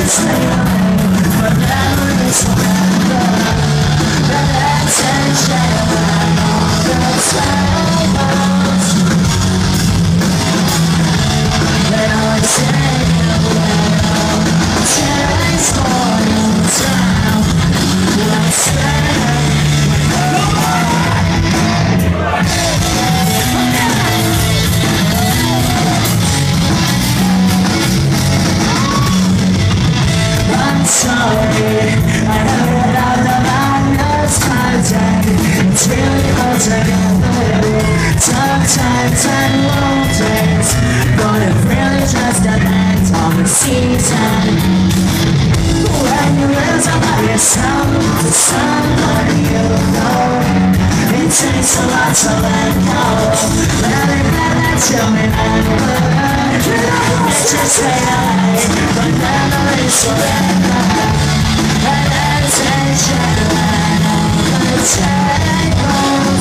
Sometimes and long days, but it really just depends on the season. When you lose all of yourself to somebody you know, it takes a lot to let go. Letting that you remember, it's just fade away, but memories forever. And attention and all the tables.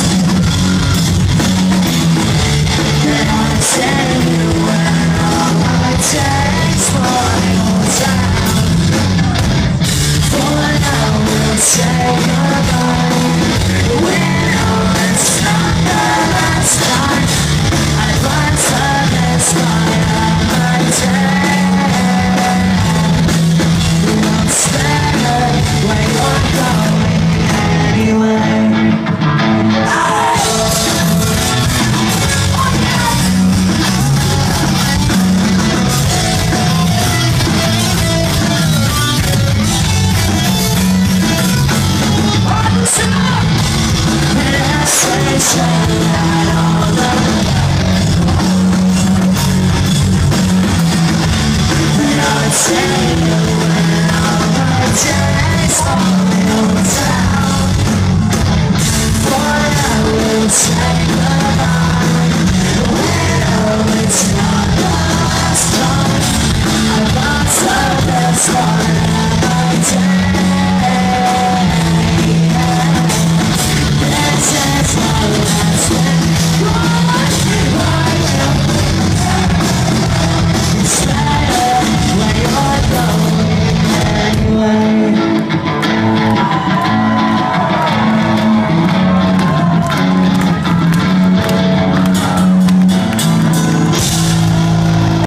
Takes for your time. For now we'll say goodbye.